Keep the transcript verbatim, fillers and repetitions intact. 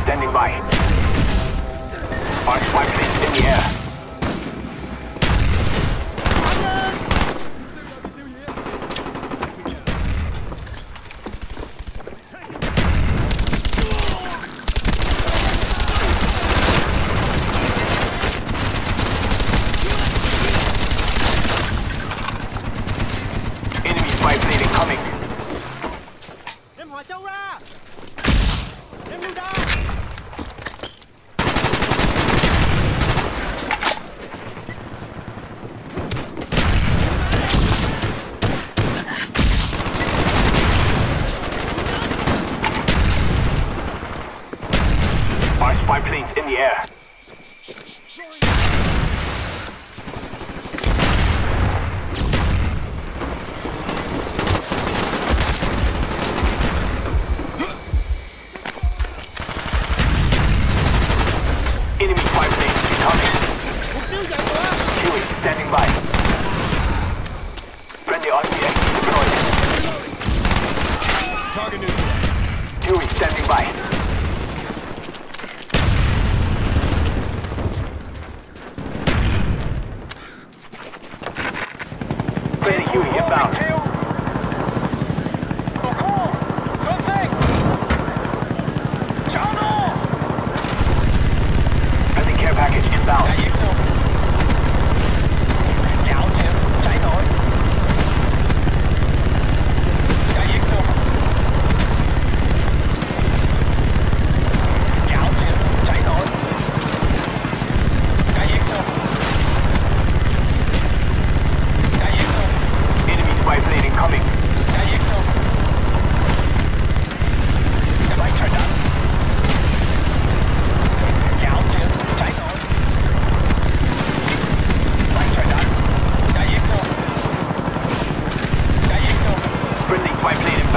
standing by. Our spy planes in the air. Enemy spy plane incoming. Em hỏa châu ra. Em lưu đao. Our spy planes in the air. Enemy spy planes incoming. Huey standing by. Friendly R P X deployed. Target neutralized. Huey standing by. Friendly Huey inbound. Friendly care package inbound. Enemy spy plane incoming. Friendly spy plane